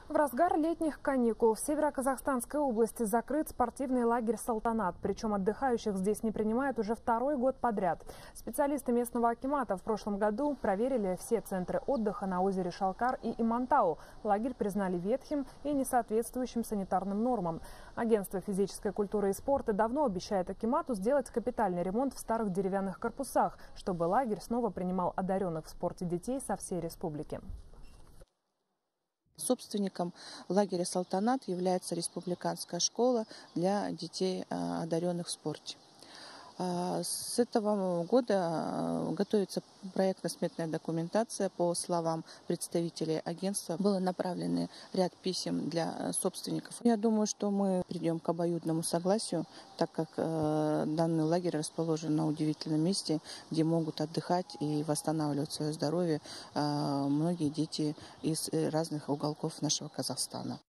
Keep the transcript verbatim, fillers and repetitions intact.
В разгар летних каникул в Северо-Казахстанской области закрыт спортивный лагерь «Салтанат». Причем отдыхающих здесь не принимают уже второй год подряд. Специалисты местного акимата в прошлом году проверили все центры отдыха на озере Шалкар и Имантау. Лагерь признали ветхим и несоответствующим санитарным нормам. Агентство физической культуры и спорта давно обещает акимату сделать капитальный ремонт в старых деревянных корпусах, чтобы лагерь снова принимал одаренных в спорте детей со всей республики. Собственником лагеря «Салтанат» является республиканская школа для детей, одаренных в спорте. С этого года готовится проектно-сметная документация. По словам представителей агентства, было направлено ряд писем для собственников. Я думаю, что мы придем к обоюдному согласию, так как данный лагерь расположен на удивительном месте, где могут отдыхать и восстанавливать свое здоровье многие дети из разных уголков нашего Казахстана.